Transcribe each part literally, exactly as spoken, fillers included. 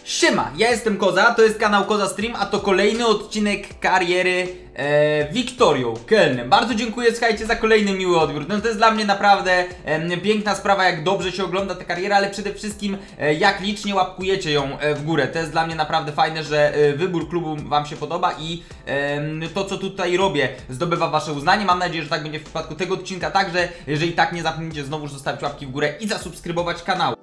Siema, ja jestem Koza, to jest kanał Koza Stream, a to kolejny odcinek kariery e, Wiktorią Köln. Bardzo dziękuję, słuchajcie, za kolejny miły odbiór. No to jest dla mnie naprawdę e, piękna sprawa, jak dobrze się ogląda tę karierę, ale przede wszystkim e, jak licznie łapkujecie ją e, w górę. To jest dla mnie naprawdę fajne, że e, wybór klubu wam się podoba i e, to, co tutaj robię, zdobywa wasze uznanie. Mam nadzieję, że tak będzie w przypadku tego odcinka także. Jeżeli tak, nie zapomnijcie znowu zostawić łapki w górę i zasubskrybować kanał.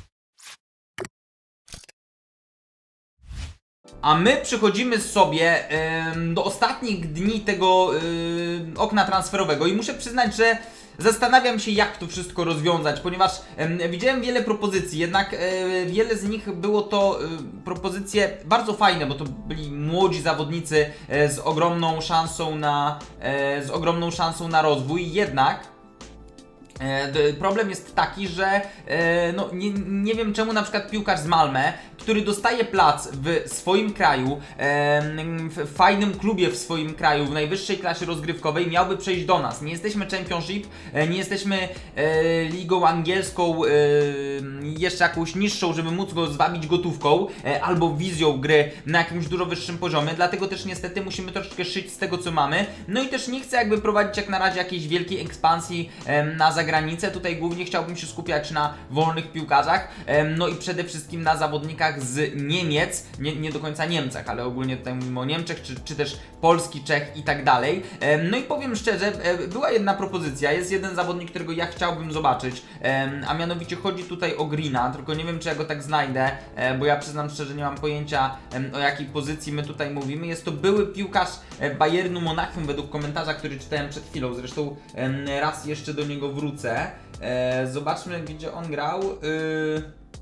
A my przechodzimy sobie yy, do ostatnich dni tego yy, okna transferowego i muszę przyznać, że zastanawiam się, jak to wszystko rozwiązać, ponieważ yy, widziałem wiele propozycji, jednak yy, wiele z nich było to yy, propozycje bardzo fajne, bo to byli młodzi zawodnicy yy, z ogromną szansą na, yy, z ogromną szansą na rozwój, jednak problem jest taki, że no, nie, nie wiem czemu na przykład piłkarz z Malmö, który dostaje plac w swoim kraju, w fajnym klubie w swoim kraju, w najwyższej klasie rozgrywkowej, miałby przejść do nas. Nie jesteśmy Championship, nie jesteśmy ligą angielską, jeszcze jakąś niższą, żeby móc go zwabić gotówką, albo wizją gry na jakimś dużo wyższym poziomie, dlatego też niestety musimy troszeczkę szyć z tego, co mamy. No i też nie chcę jakby prowadzić jak na razie jakiejś wielkiej ekspansji na zagranicę. Granicę. Tutaj głównie chciałbym się skupiać na wolnych piłkarzach, no i przede wszystkim na zawodnikach z Niemiec, nie, nie do końca Niemcach, ale ogólnie tutaj mówimy o Niemczech, czy, czy też Polski, Czech i tak dalej. No i powiem szczerze, była jedna propozycja, jest jeden zawodnik, którego ja chciałbym zobaczyć, a mianowicie chodzi tutaj o Greena, tylko nie wiem, czy ja go tak znajdę, bo ja przyznam szczerze, nie mam pojęcia, o jakiej pozycji my tutaj mówimy. Jest to były piłkarz Bayernu Monachium według komentarza, który czytałem przed chwilą, zresztą raz jeszcze do niego wrócę. Eee, zobaczmy, gdzie on grał. Yy...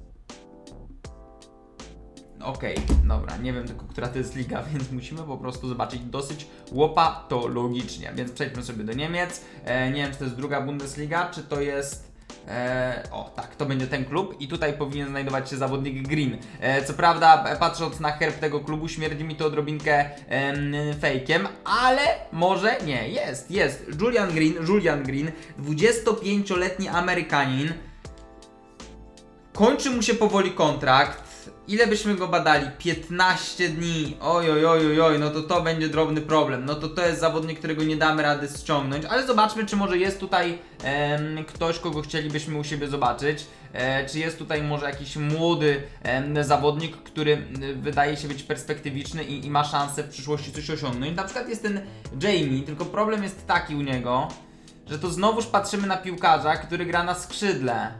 Okej, okay, dobra, nie wiem tylko, która to jest liga, więc musimy po prostu zobaczyć dosyć łopatologicznie. Więc przejdźmy sobie do Niemiec. Eee, nie wiem, czy to jest druga Bundesliga, czy to jest... Eee, o tak, to będzie ten klub i tutaj powinien znajdować się zawodnik Green. Eee, co prawda, patrząc na herb tego klubu, śmierdzi mi to odrobinkę em, fejkiem, ale może nie, jest, jest. Julian Green, Julian Green, dwudziestopięcioletni Amerykanin. Kończy mu się powoli kontrakt. Ile byśmy go badali? piętnaście dni. Oj, oj, oj, oj, oj, no to to będzie drobny problem. No to to jest zawodnik, którego nie damy rady ściągnąć. Ale zobaczmy, czy może jest tutaj em, ktoś, kogo chcielibyśmy u siebie zobaczyć. E, czy jest tutaj może jakiś młody em, zawodnik, który m, wydaje się być perspektywiczny i, i ma szansę w przyszłości coś osiągnąć. Na przykład jest ten Jamie, tylko problem jest taki u niego, że to znowuż patrzymy na piłkarza, który gra na skrzydle.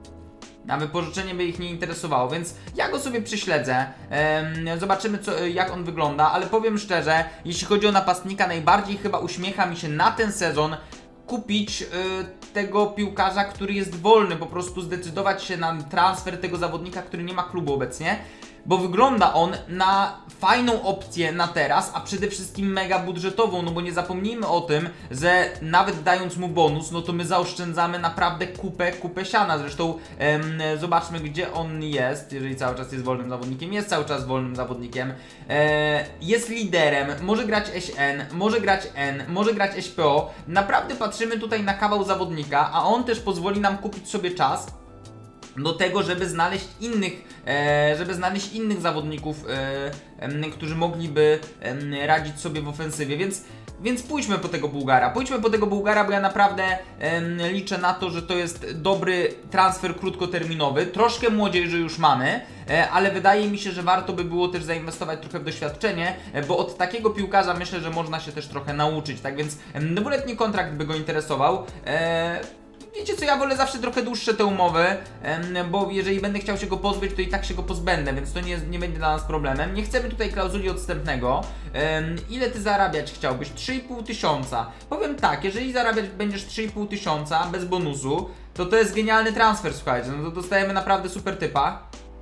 A wypożyczenie by ich nie interesowało, więc ja go sobie przyśledzę, ehm, zobaczymy co, jak on wygląda, ale powiem szczerze, jeśli chodzi o napastnika, najbardziej chyba uśmiecha mi się na ten sezon kupić y, tego piłkarza, który jest wolny, po prostu zdecydować się na transfer tego zawodnika, który nie ma klubu obecnie, bo wygląda on na fajną opcję na teraz, a przede wszystkim mega budżetową, no bo nie zapomnijmy o tym, że nawet dając mu bonus, no to my zaoszczędzamy naprawdę kupę, kupę siana. Zresztą em, zobaczmy, gdzie on jest, jeżeli cały czas jest wolnym zawodnikiem. Jest cały czas wolnym zawodnikiem. E, jest liderem, może grać S N, może grać N, może grać S P O. Naprawdę patrzymy tutaj na kawał zawodnika, a on też pozwoli nam kupić sobie czas do tego, żeby znaleźć innych, e, żeby znaleźć innych zawodników, e, e, którzy mogliby e, radzić sobie w ofensywie, więc, więc pójdźmy po tego Bułgara, pójdźmy po tego Bułgara, bo ja naprawdę e, liczę na to, że to jest dobry transfer krótkoterminowy, troszkę młodzieży już mamy, e, ale wydaje mi się, że warto by było też zainwestować trochę w doświadczenie, e, bo od takiego piłkarza myślę, że można się też trochę nauczyć, tak więc e, dwuletni kontrakt by go interesował. E, Wiecie co, ja wolę zawsze trochę dłuższe te umowy, bo jeżeli będę chciał się go pozbyć, to i tak się go pozbędę, więc to nie, nie będzie dla nas problemem. Nie chcemy tutaj klauzuli odstępnego. Ile ty zarabiać chciałbyś? trzy i pół tysiąca. Powiem tak, jeżeli zarabiać będziesz trzy i pół tysiąca bez bonusu, to to jest genialny transfer, słuchajcie, no to dostajemy naprawdę super typa.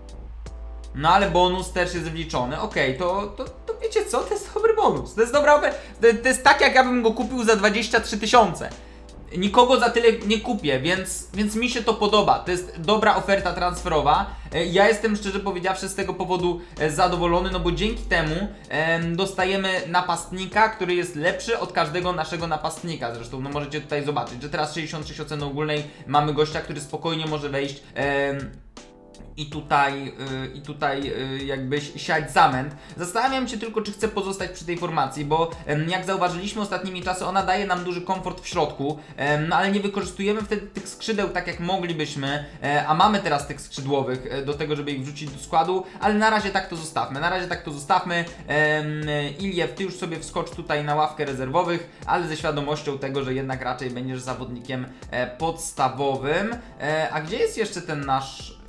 No ale bonus też jest wliczony, okej, okay, to, to, to wiecie co, to jest dobry bonus, to jest dobra oferta, to, to jest tak, jak ja bym go kupił za dwadzieścia trzy tysiące. Nikogo za tyle nie kupię, więc, więc mi się to podoba. To jest dobra oferta transferowa. Ja jestem, szczerze powiedziawszy, z tego powodu zadowolony, no bo dzięki temu e, dostajemy napastnika, który jest lepszy od każdego naszego napastnika. Zresztą no możecie tutaj zobaczyć, że teraz sześćdziesiąt sześć oceny ogólnej mamy gościa, który spokojnie może wejść e, i tutaj, yy, i tutaj yy, jakby siać zamęt. Zastanawiam się tylko, czy chcę pozostać przy tej formacji, bo yy, jak zauważyliśmy ostatnimi czasy, ona daje nam duży komfort w środku, yy, no ale nie wykorzystujemy wtedy tych skrzydeł tak jak moglibyśmy, yy, a mamy teraz tych skrzydłowych yy, do tego, żeby ich wrzucić do składu, ale na razie tak to zostawmy, na razie tak to zostawmy. Yy, Iliew, ty już sobie wskocz tutaj na ławkę rezerwowych, ale ze świadomością tego, że jednak raczej będziesz zawodnikiem yy, podstawowym. Yy, a gdzie jest jeszcze ten nasz...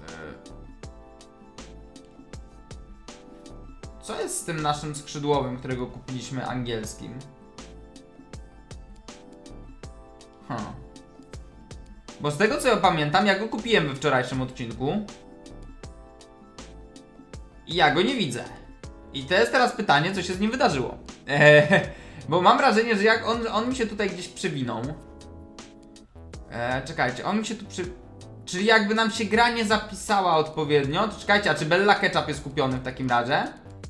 Co jest z tym naszym skrzydłowym, którego kupiliśmy angielskim? Hmm. Bo z tego co ja pamiętam, ja go kupiłem we wczorajszym odcinku i ja go nie widzę. I to jest teraz pytanie, co się z nim wydarzyło. Eee, bo mam wrażenie, że jak on, on mi się tutaj gdzieś przewinął. Eee, czekajcie, on mi się tu przy... Czyli jakby nam się gra nie zapisała odpowiednio, to czekajcie, a czy Bella Ketchup jest kupiony w takim razie?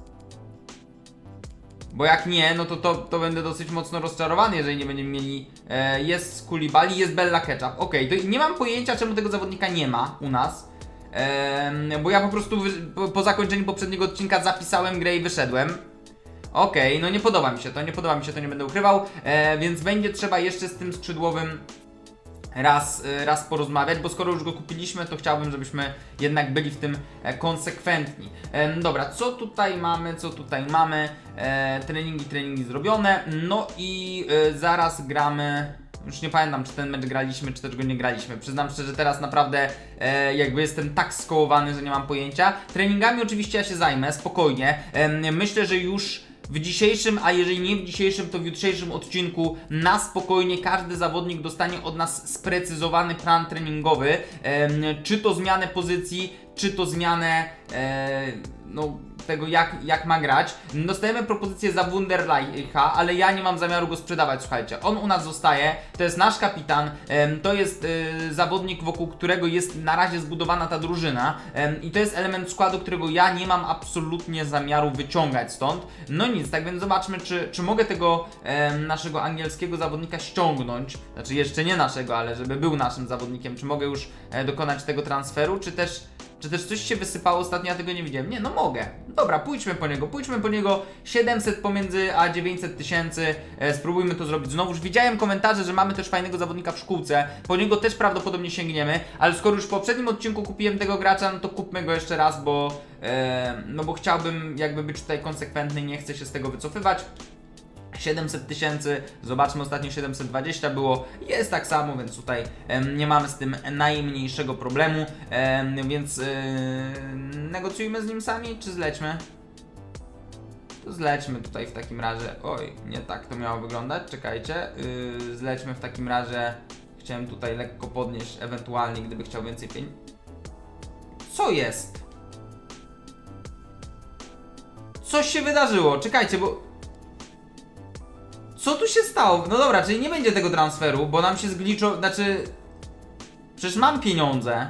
Bo jak nie, no to, to, to będę dosyć mocno rozczarowany, jeżeli nie będziemy mieli... E, jest Koulibaly, jest Bella Ketchup. Okej, okay, to nie mam pojęcia, czemu tego zawodnika nie ma u nas. E, bo ja po prostu po, po zakończeniu poprzedniego odcinka zapisałem grę i wyszedłem. Okej, okay, no nie podoba mi się to, nie podoba mi się to, nie będę ukrywał. E, więc będzie trzeba jeszcze z tym skrzydłowym raz, raz porozmawiać, bo skoro już go kupiliśmy, to chciałbym, żebyśmy jednak byli w tym konsekwentni. E, dobra, co tutaj mamy, co tutaj mamy? E, treningi, treningi zrobione, no i e, zaraz gramy... Już nie pamiętam, czy ten mecz graliśmy, czy też go nie graliśmy. Przyznam szczerze, teraz naprawdę e, jakby jestem tak skołowany, że nie mam pojęcia. Treningami oczywiście ja się zajmę, spokojnie. E, myślę, że już w dzisiejszym, a jeżeli nie w dzisiejszym, to w jutrzejszym odcinku na spokojnie każdy zawodnik dostanie od nas sprecyzowany plan treningowy. E, czy to zmianę pozycji, czy to zmianę e, no, tego jak, jak ma grać. Dostajemy propozycję za Wunderleicha, ale ja nie mam zamiaru go sprzedawać, słuchajcie. On u nas zostaje, to jest nasz kapitan, e, to jest e, zawodnik, wokół którego jest na razie zbudowana ta drużyna e, i to jest element składu, którego ja nie mam absolutnie zamiaru wyciągać stąd. No nic, tak więc zobaczmy, czy, czy mogę tego e, naszego angielskiego zawodnika ściągnąć, znaczy jeszcze nie naszego, ale żeby był naszym zawodnikiem, czy mogę już e, dokonać tego transferu, czy też Czy też coś się wysypało ostatnio, ja tego nie widziałem? Nie, no mogę. Dobra, pójdźmy po niego, pójdźmy po niego. siedemset pomiędzy a dziewięćset tysięcy. E, spróbujmy to zrobić. Znowuż widziałem komentarze, że mamy też fajnego zawodnika w szkółce. Po niego też prawdopodobnie sięgniemy. Ale skoro już w poprzednim odcinku kupiłem tego gracza, no to kupmy go jeszcze raz, bo... E, no bo chciałbym jakby być tutaj konsekwentny i nie chcę się z tego wycofywać. siedemset tysięcy, zobaczmy, ostatnio siedemset dwadzieścia było, jest tak samo, więc tutaj em, nie mamy z tym najmniejszego problemu, em, więc e, negocjujmy z nim sami, czy zlećmy? To zlećmy tutaj w takim razie, oj, nie tak to miało wyglądać, czekajcie, yy, zlećmy w takim razie, chciałem tutaj lekko podnieść, ewentualnie gdyby chciał więcej pieniędzy. Co jest? Coś się wydarzyło, czekajcie, bo... Co tu się stało? No dobra, czyli nie będzie tego transferu, bo nam się zgliczo... Znaczy... Przecież mam pieniądze.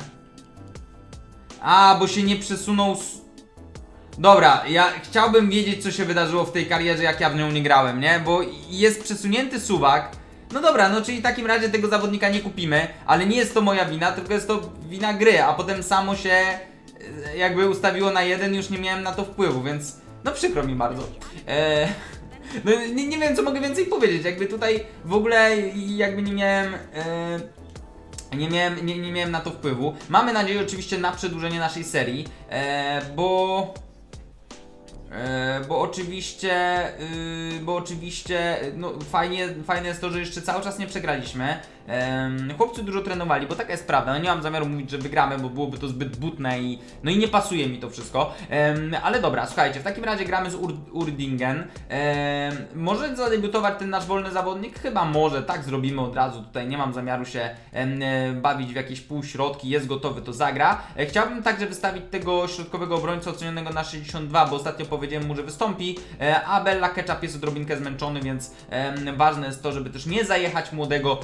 A, bo się nie przesunął... Dobra, ja chciałbym wiedzieć, co się wydarzyło w tej karierze, jak ja w nią nie grałem, nie? Bo jest przesunięty suwak. No dobra, no czyli w takim razie tego zawodnika nie kupimy, ale nie jest to moja wina, tylko jest to wina gry, a potem samo się jakby ustawiło na jeden, już nie miałem na to wpływu, więc... No przykro mi bardzo. Eee... No nie, nie wiem, co mogę więcej powiedzieć, jakby tutaj w ogóle jakby nie miałem, e, nie miałem, nie, nie miałem na to wpływu. Mamy nadzieję oczywiście na przedłużenie naszej serii, e, bo... E, bo oczywiście, y, bo oczywiście, no fajnie, fajne jest to, że jeszcze cały czas nie przegraliśmy. E, chłopcy dużo trenowali, bo taka jest prawda, no nie mam zamiaru mówić, że wygramy, bo byłoby to zbyt butne i no i nie pasuje mi to wszystko. E, ale dobra, słuchajcie, w takim razie gramy z Ur Urdingen. E, może zadebiutować ten nasz wolny zawodnik? Chyba może, tak zrobimy od razu, tutaj nie mam zamiaru się e, bawić w jakieś półśrodki, jest gotowy, to zagra. E, chciałbym także wystawić tego środkowego obrońcę ocenionego na sześćdziesiąt dwa, bo ostatnio powiedziałem mu, że wystąpi, e, a Bella Ketchup jest odrobinkę zmęczony, więc e, ważne jest to, żeby też nie zajechać młodego, to ma być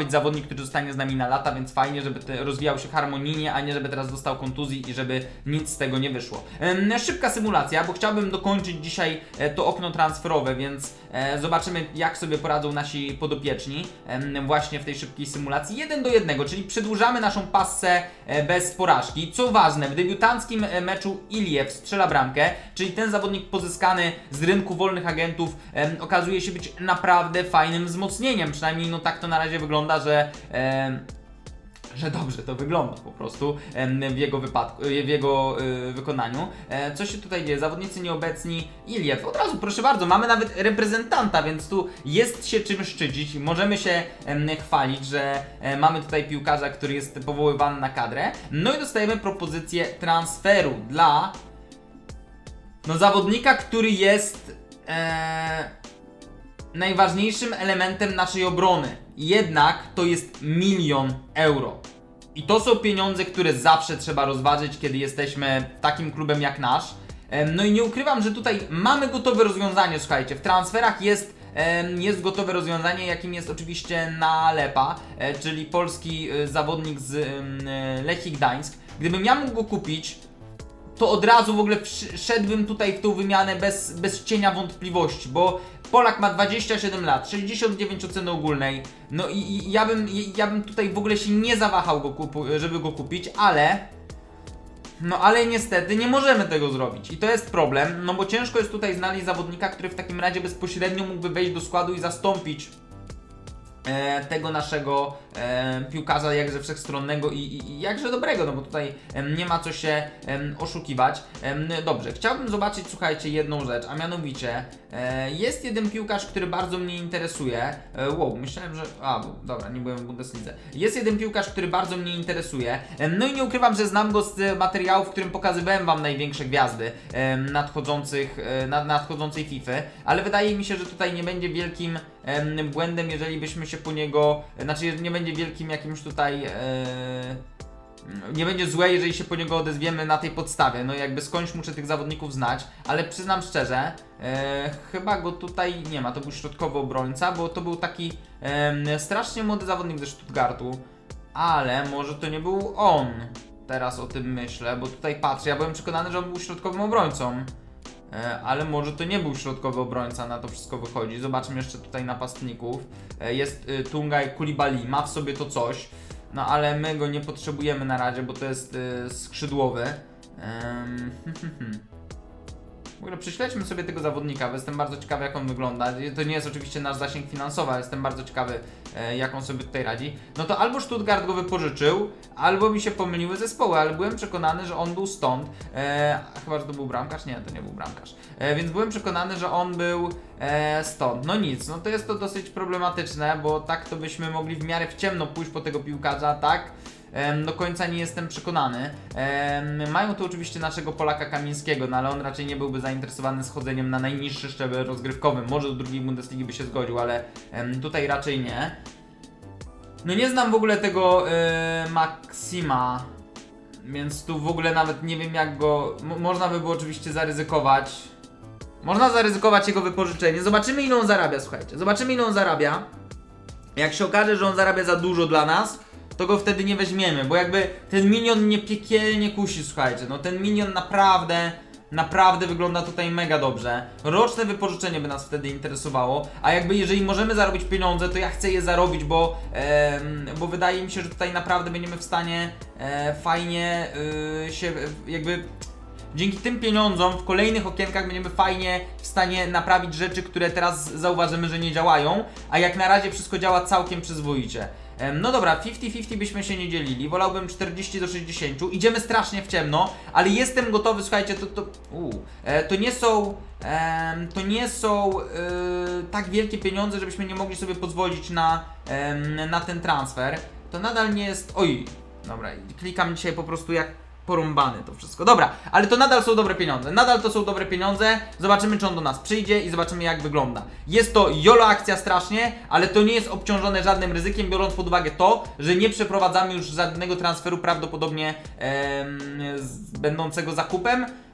być zawodnik, który zostanie z nami na lata, więc fajnie, żeby te, rozwijał się harmonijnie, a nie żeby teraz dostał kontuzji i żeby nic z tego nie wyszło. E, szybka symulacja, bo chciałbym dokończyć dzisiaj e, to okno transferowe, więc e, zobaczymy, jak sobie poradzą nasi podopieczni e, właśnie w tej szybkiej symulacji. jeden do jednego, czyli przedłużamy naszą passę e, bez porażki. Co ważne, w debiutanckim e, meczu Iliew strzela bramkę, czyli ten zawodnik pozyskany z rynku wolnych agentów e, okazuje się być naprawdę fajnym wzmocnieniem, przynajmniej no tak to na razie wygląda, że e, że dobrze to wygląda po prostu w jego wypadku, w jego yy, wykonaniu. E, co się tutaj dzieje? Zawodnicy nieobecni. Iliew, od razu proszę bardzo, mamy nawet reprezentanta, więc tu jest się czym szczycić. Możemy się e, chwalić, że e, mamy tutaj piłkarza, który jest powoływany na kadrę. No i dostajemy propozycję transferu dla no zawodnika, który jest e, najważniejszym elementem naszej obrony. Jednak to jest milion euro. I to są pieniądze, które zawsze trzeba rozważyć, kiedy jesteśmy takim klubem jak nasz. No i nie ukrywam, że tutaj mamy gotowe rozwiązanie, słuchajcie, w transferach jest, jest gotowe rozwiązanie, jakim jest oczywiście Nalepa, czyli polski zawodnik z Lechii Gdańsk. Gdybym ja mógł go kupić, to od razu w ogóle szedłbym tutaj w tą wymianę bez, bez cienia wątpliwości, bo Polak ma dwadzieścia siedem lat, sześćdziesiąt dziewięć oceny ogólnej, no i, i ja, bym, ja bym tutaj w ogóle się nie zawahał, go kupu, żeby go kupić, ale... No ale niestety nie możemy tego zrobić i to jest problem, no bo ciężko jest tutaj znaleźć zawodnika, który w takim razie bezpośrednio mógłby wejść do składu i zastąpić E, tego naszego e, piłkarza jakże wszechstronnego i, i, i jakże dobrego, no bo tutaj e, nie ma co się e, oszukiwać. E, dobrze, chciałbym zobaczyć, słuchajcie, jedną rzecz, a mianowicie e, jest jeden piłkarz, który bardzo mnie interesuje. E, wow, myślałem, że... A, dobra, nie byłem w Bundeslidze. Jest jeden piłkarz, który bardzo mnie interesuje. E, no i nie ukrywam, że znam go z materiałów, w którym pokazywałem wam największe gwiazdy e, nadchodzących, e, nad, nadchodzącej FIFA, ale wydaje mi się, że tutaj nie będzie wielkim e, błędem, jeżeli byśmy się po niego, znaczy nie będzie wielkim jakimś tutaj, e, nie będzie złe, jeżeli się po niego odezwiemy na tej podstawie, no jakby skądś muszę tych zawodników znać, ale przyznam szczerze, e, chyba go tutaj nie ma, to był środkowy obrońca, bo to był taki e, strasznie młody zawodnik ze Stuttgartu, ale może to nie był on, teraz o tym myślę, bo tutaj patrzę, ja byłem przekonany, że on był środkowym obrońcą. Ale może to nie był środkowy obrońca, na to wszystko wychodzi. Zobaczmy jeszcze tutaj napastników. Jest Tungaj Koulibaly, ma w sobie to coś. No ale my go nie potrzebujemy na razie, bo to jest skrzydłowy. W ogóle prześledźmy sobie tego zawodnika, bo jestem bardzo ciekawy, jak on wygląda. To nie jest oczywiście nasz zasięg finansowy, ale jestem bardzo ciekawy, e, jak on sobie tutaj radzi. No to albo Stuttgart go wypożyczył, albo mi się pomyliły zespoły, ale byłem przekonany, że on był stąd. E, chyba, że to był bramkarz? Nie, to nie był bramkarz. E, więc byłem przekonany, że on był e, stąd. No nic, no to jest to dosyć problematyczne, bo tak to byśmy mogli w miarę w ciemno pójść po tego piłkarza, tak? Do końca nie jestem przekonany. Mają tu oczywiście naszego Polaka Kamińskiego, no ale on raczej nie byłby zainteresowany schodzeniem na najniższy szczebel rozgrywkowy. Może do drugiej Bundesligi by się zgodził, ale tutaj raczej nie. No nie znam w ogóle tego yy, Maxima, więc tu w ogóle nawet nie wiem, jak go... M można by było oczywiście zaryzykować. Można zaryzykować jego wypożyczenie. Zobaczymy, ile on zarabia, słuchajcie. Zobaczymy, ile on zarabia. Jak się okaże, że on zarabia za dużo dla nas, to go wtedy nie weźmiemy, bo jakby ten minion mnie piekielnie kusi, słuchajcie, no ten minion naprawdę, naprawdę wygląda tutaj mega dobrze. Roczne wypożyczenie by nas wtedy interesowało, a jakby jeżeli możemy zarobić pieniądze, to ja chcę je zarobić, bo, e, bo wydaje mi się, że tutaj naprawdę będziemy w stanie e, fajnie e, się jakby... Dzięki tym pieniądzom w kolejnych okienkach będziemy fajnie w stanie naprawić rzeczy, które teraz zauważymy, że nie działają, a jak na razie wszystko działa całkiem przyzwoicie. No dobra, pięćdziesiąt pięćdziesiąt byśmy się nie dzielili, wolałbym czterdzieści do sześćdziesięciu, idziemy strasznie w ciemno, ale jestem gotowy, słuchajcie, to, to, uu, e, to nie są, e, to nie są e, tak wielkie pieniądze, żebyśmy nie mogli sobie pozwolić na, e, na ten transfer, to nadal nie jest, oj, dobra, klikam dzisiaj po prostu jak porąbany to wszystko. Dobra, ale to nadal są dobre pieniądze. Nadal to są dobre pieniądze. Zobaczymy, czy on do nas przyjdzie i zobaczymy, jak wygląda. Jest to jolo akcja strasznie, ale to nie jest obciążone żadnym ryzykiem, biorąc pod uwagę to, że nie przeprowadzamy już żadnego transferu prawdopodobnie em, z, będącego zakupem.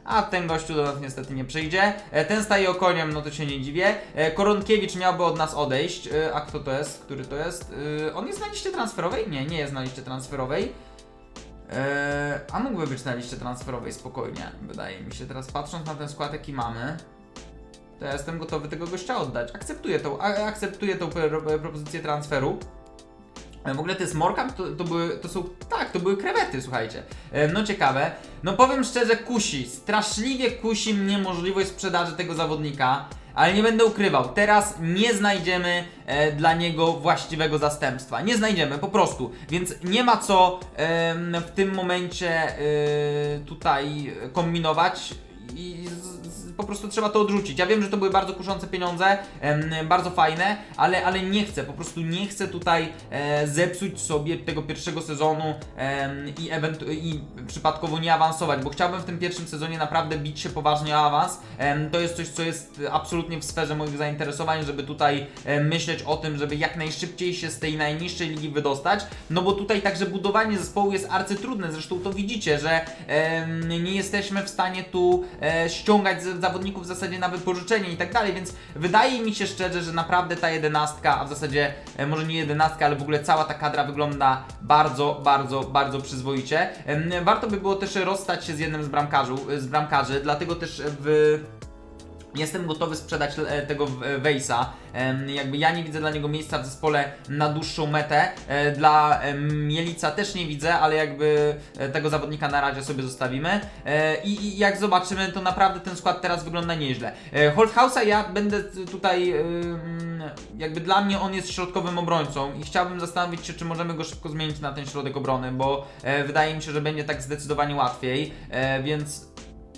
a ten gościu do nas niestety nie przyjdzie. E, ten staje okoniem, no to się nie dziwię. E, Koronkiewicz miałby od nas odejść. E, a kto to jest? Który to jest? E, on jest na liście transferowej? Nie, nie jest na liście transferowej. E, a mógłby być na liście transferowej spokojnie, wydaje mi się. Teraz patrząc na ten skład, jaki mamy, to ja jestem gotowy tego gościa oddać. Akceptuję tą, a, akceptuję tą pro, propozycję transferu. W ogóle to jest morkam, to, to były, to są, tak, to były krewety, słuchajcie. E, no ciekawe. No powiem szczerze, kusi, straszliwie kusi mnie możliwość sprzedaży tego zawodnika, ale nie będę ukrywał, teraz nie znajdziemy e, dla niego właściwego zastępstwa. Nie znajdziemy, po prostu. Więc nie ma co e, w tym momencie e, tutaj kombinować i z, z, po prostu trzeba to odrzucić. Ja wiem, że to były bardzo kuszące pieniądze, em, bardzo fajne, ale, ale nie chcę, po prostu nie chcę tutaj e, zepsuć sobie tego pierwszego sezonu em, i, ewentu- i przypadkowo nie awansować, bo chciałbym w tym pierwszym sezonie naprawdę bić się poważnie o awans. Em, to jest coś, co jest absolutnie w sferze moich zainteresowań, żeby tutaj e, myśleć o tym, żeby jak najszybciej się z tej najniższej ligi wydostać, no bo tutaj także budowanie zespołu jest arcytrudne, zresztą to widzicie, że em, nie jesteśmy w stanie tu e, ściągać z zawodników w zasadzie na wypożyczenie i tak dalej, więc wydaje mi się szczerze, że naprawdę ta jedenastka, a w zasadzie e, może nie jedenastka, ale w ogóle cała ta kadra wygląda bardzo, bardzo, bardzo przyzwoicie. E, warto by było też rozstać się z jednym z, bramkarzu, z bramkarzy, dlatego też w... jestem gotowy sprzedać tego Wejsa. Jakby ja nie widzę dla niego miejsca w zespole na dłuższą metę. Dla Mielica też nie widzę, ale jakby tego zawodnika na razie sobie zostawimy. I, i jak zobaczymy, to naprawdę ten skład teraz wygląda nieźle. Holthausa ja będę tutaj, jakby dla mnie on jest środkowym obrońcą i chciałbym zastanowić się, czy możemy go szybko zmienić na ten środek obrony, bo wydaje mi się, że będzie tak zdecydowanie łatwiej, więc...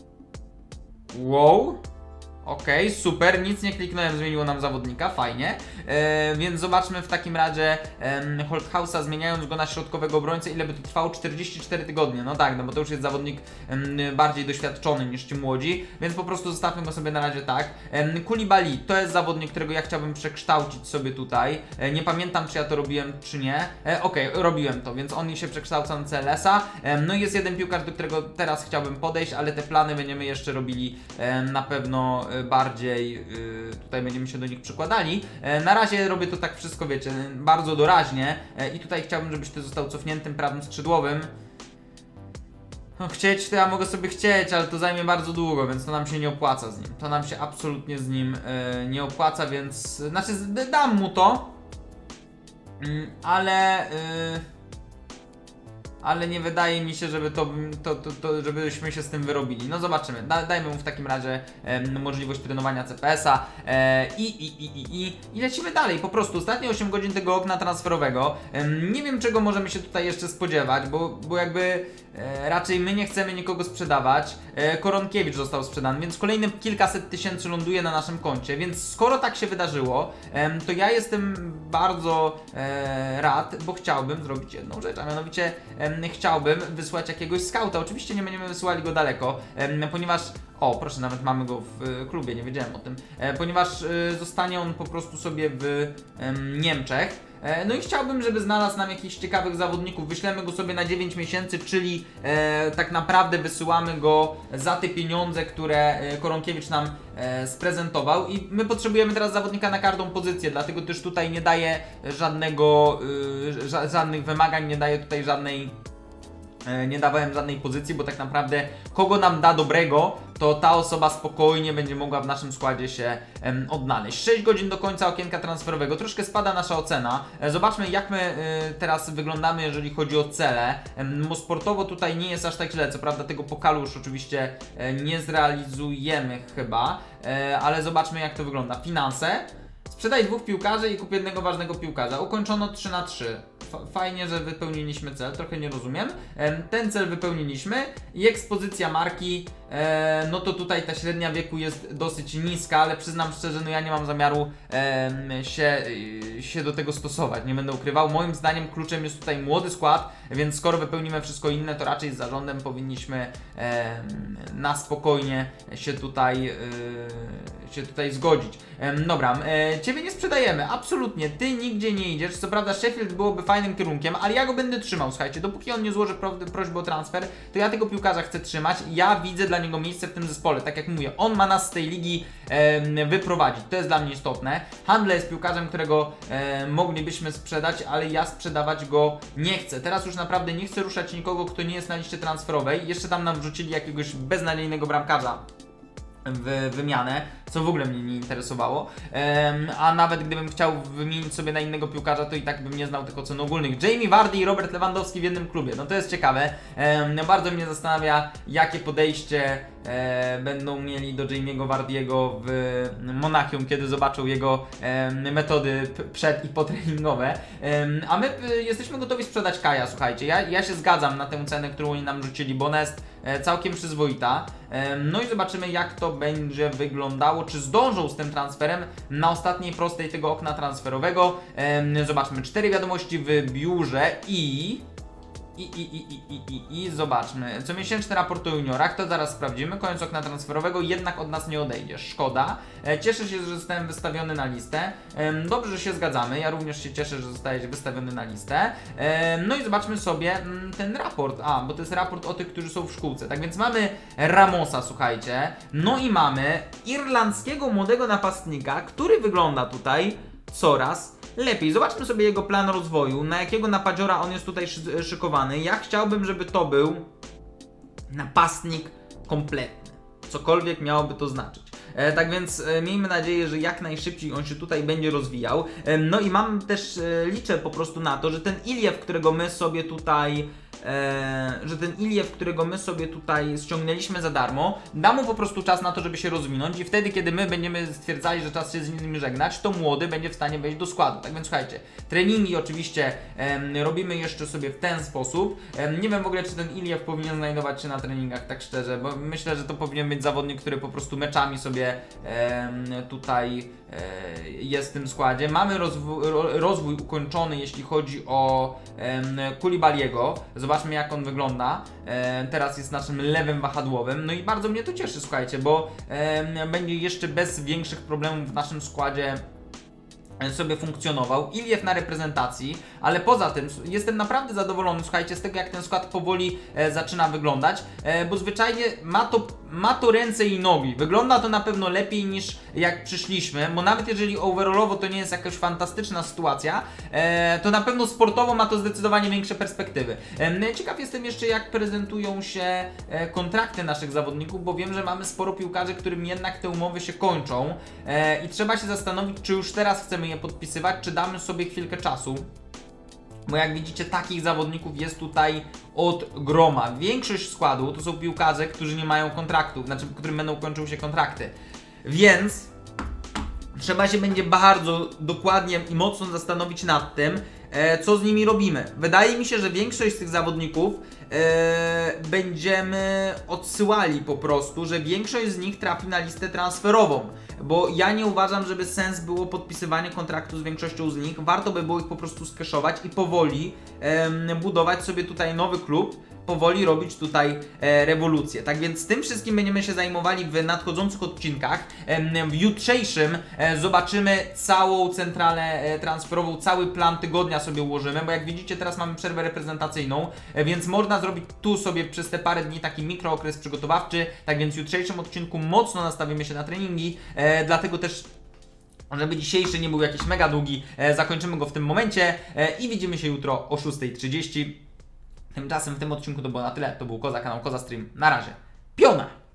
Wow! Okej, okay, super, nic nie kliknąłem, zmieniło nam zawodnika, fajnie. E, więc zobaczmy w takim razie e, Holthausa, zmieniając go na środkowego obrońcę, ile by to trwało? czterdzieści cztery tygodnie, no tak, no bo to już jest zawodnik e, bardziej doświadczony niż ci młodzi, więc po prostu zostawmy go sobie na razie tak. E, Koulibaly, to jest zawodnik, którego ja chciałbym przekształcić sobie tutaj. E, nie pamiętam, czy ja to robiłem, czy nie. E, Okej, okay, robiłem to, więc on się przekształca na C L S-a. E, no i jest jeden piłkarz, do którego teraz chciałbym podejść, ale te plany będziemy jeszcze robili e, na pewno bardziej, yy, tutaj będziemy się do nich przykładali. E, na razie robię to tak wszystko, wiecie, bardzo doraźnie e, i tutaj chciałbym, żebyś ty został cofniętym prawym skrzydłowym. No, chcieć to ja mogę sobie chcieć, ale to zajmie bardzo długo, więc to nam się nie opłaca z nim. To nam się absolutnie z nim e, nie opłaca, więc, znaczy dam mu to, mm, ale... Yy, ale nie wydaje mi się, żeby to, to, to, to żebyśmy się z tym wyrobili. No zobaczymy. Da, dajmy mu w takim razie e, możliwość trenowania C P S-a e, i, i, i, i, i, i lecimy dalej. Po prostu ostatnie osiem godzin tego okna transferowego. E, nie wiem, czego możemy się tutaj jeszcze spodziewać, bo, bo jakby e, raczej my nie chcemy nikogo sprzedawać. E, Koronkiewicz został sprzedany, więc kolejne kilkaset tysięcy ląduje na naszym koncie. Więc skoro tak się wydarzyło, e, to ja jestem bardzo e, rad, bo chciałbym zrobić jedną rzecz, a mianowicie e, chciałbym wysłać jakiegoś skauta. Oczywiście nie będziemy wysyłali go daleko, e, ponieważ... O, proszę, nawet mamy go w e, klubie, nie wiedziałem o tym. E, ponieważ e, zostanie on po prostu sobie w e, Niemczech. E, no i chciałbym, żeby znalazł nam jakichś ciekawych zawodników. Wyślemy go sobie na dziewięć miesięcy, czyli e, tak naprawdę wysyłamy go za te pieniądze, które e, Koronkiewicz nam e, sprezentował. I my potrzebujemy teraz zawodnika na każdą pozycję, dlatego też tutaj nie daje żadnego, e, ża żadnych wymagań, nie daje tutaj żadnej... Nie dawałem żadnej pozycji, bo tak naprawdę kogo nam da dobrego, to ta osoba spokojnie będzie mogła w naszym składzie się em, odnaleźć. sześć godzin do końca okienka transferowego, troszkę spada nasza ocena. E, zobaczmy, jak my e, teraz wyglądamy, jeżeli chodzi o cele. Bo sportowo tutaj nie jest aż tak źle, co prawda tego pokalu już oczywiście e, nie zrealizujemy chyba, e, ale zobaczmy, jak to wygląda. Finanse. Sprzedaj dwóch piłkarzy i kup jednego ważnego piłkarza. Ukończono trzy na trzy. Fajnie, że wypełniliśmy cel, trochę nie rozumiem. Ten cel wypełniliśmy i ekspozycja marki, no to tutaj ta średnia wieku jest dosyć niska, ale przyznam szczerze, no ja nie mam zamiaru się, się do tego stosować, nie będę ukrywał. Moim zdaniem kluczem jest tutaj młody skład, więc skoro wypełnimy wszystko inne, to raczej z zarządem powinniśmy na spokojnie się tutaj się tutaj zgodzić. Ehm, dobra, e, ciebie nie sprzedajemy, absolutnie, ty nigdzie nie idziesz. Co prawda Sheffield byłoby fajnym kierunkiem, ale ja go będę trzymał, słuchajcie, dopóki on nie złoży pro prośby o transfer, to ja tego piłkarza chcę trzymać. Ja widzę dla niego miejsce w tym zespole, tak jak mówię, on ma nas z tej ligi e, wyprowadzić, to jest dla mnie istotne. Handle jest piłkarzem, którego e, moglibyśmy sprzedać, ale ja sprzedawać go nie chcę. Teraz już naprawdę nie chcę ruszać nikogo, kto nie jest na liście transferowej. Jeszcze tam nam wrzucili jakiegoś beznadziejnego bramkarza w wymianę, co w ogóle mnie nie interesowało, um, a nawet gdybym chciał wymienić sobie na innego piłkarza, to i tak bym nie znał tych ocen ogólnych. Jamie Vardy i Robert Lewandowski w jednym klubie, no to jest ciekawe. Um, bardzo mnie zastanawia, jakie podejście e, będą mieli do Jamie'ego Vardy'ego w Monachium, kiedy zobaczą jego e, metody przed i potreningowe. E, a my e, jesteśmy gotowi sprzedać Kaja, słuchajcie, ja, ja się zgadzam na tę cenę, którą oni nam rzucili, bo ona jest e, całkiem przyzwoita. E, no i zobaczymy, jak to będzie wyglądało, czy zdążą z tym transferem na ostatniej prostej tego okna transferowego. E, zobaczmy, cztery wiadomości w biurze i... I, i, i, i, i, i, i zobaczmy, comiesięczny raport o juniorach, to zaraz sprawdzimy, koniec okna transferowego, jednak od nas nie odejdzie, szkoda. E, cieszę się, że zostałem wystawiony na listę, e, dobrze, że się zgadzamy, ja również się cieszę, że zostajesz wystawiony na listę. E, no i zobaczmy sobie m, ten raport, a, bo to jest raport o tych, którzy są w szkółce, tak więc mamy Ramosa, słuchajcie, no i mamy irlandzkiego młodego napastnika, który wygląda tutaj coraz lepiej. Zobaczmy sobie jego plan rozwoju, na jakiego napadziora on jest tutaj szy szykowany. Ja chciałbym, żeby to był napastnik kompletny, cokolwiek miałoby to znaczyć. E, tak więc e, miejmy nadzieję, że jak najszybciej on się tutaj będzie rozwijał. E, no i mam też, e, liczę po prostu na to, że ten Iliew, którego my sobie tutaj E, że ten Iliew, którego my sobie tutaj ściągnęliśmy za darmo, da mu po prostu czas na to, żeby się rozwinąć i wtedy, kiedy my będziemy stwierdzali, że czas się z nim żegnać, to młody będzie w stanie wejść do składu. Tak więc słuchajcie, treningi oczywiście e, robimy jeszcze sobie w ten sposób. E, nie wiem w ogóle, czy ten Iliew powinien znajdować się na treningach, tak szczerze, bo myślę, że to powinien być zawodnik, który po prostu meczami sobie e, tutaj e, jest w tym składzie. Mamy rozwój, rozwój ukończony, jeśli chodzi o e, Koulibaly'ego. Zobaczmy, jak on wygląda. E, teraz jest naszym lewym wahadłowym. No i bardzo mnie to cieszy, słuchajcie, bo e, będzie jeszcze bez większych problemów w naszym składzie sobie funkcjonował. Iliew na reprezentacji, ale poza tym jestem naprawdę zadowolony, słuchajcie, z tego, jak ten skład powoli e, zaczyna wyglądać, e, bo zwyczajnie ma to, ma to ręce i nogi. Wygląda to na pewno lepiej niż jak przyszliśmy, bo nawet jeżeli overallowo to nie jest jakaś fantastyczna sytuacja, e, to na pewno sportowo ma to zdecydowanie większe perspektywy. E, ciekaw jestem jeszcze, jak prezentują się e, kontrakty naszych zawodników, bo wiem, że mamy sporo piłkarzy, którym jednak te umowy się kończą e, i trzeba się zastanowić, czy już teraz chcemy je podpisywać, czy damy sobie chwilkę czasu. Bo jak widzicie, takich zawodników jest tutaj od groma. Większość składu to są piłkarze, którzy nie mają kontraktów, znaczy, którym będą kończyły się kontrakty. Więc trzeba się będzie bardzo dokładnie i mocno zastanowić nad tym, e, co z nimi robimy. Wydaje mi się, że większość z tych zawodników e, będziemy odsyłali po prostu, że większość z nich trafi na listę transferową. Bo ja nie uważam, żeby sens było podpisywanie kontraktu z większością z nich. Warto by było ich po prostu skeszować i powoli e, budować sobie tutaj nowy klub, powoli robić tutaj e, rewolucję. Tak więc tym wszystkim będziemy się zajmowali w nadchodzących odcinkach. E, w jutrzejszym e, zobaczymy całą centralę e, transferową, cały plan tygodnia sobie ułożymy, bo jak widzicie, teraz mamy przerwę reprezentacyjną, e, więc można zrobić tu sobie przez te parę dni taki mikrookres przygotowawczy. Tak więc w jutrzejszym odcinku mocno nastawimy się na treningi, e, dlatego też, żeby dzisiejszy nie był jakiś mega długi, e, zakończymy go w tym momencie e, i widzimy się jutro o szóstej trzydzieści. Tymczasem w tym odcinku to było na tyle. To był Koza, kanał Koza Stream. Na razie. Piona!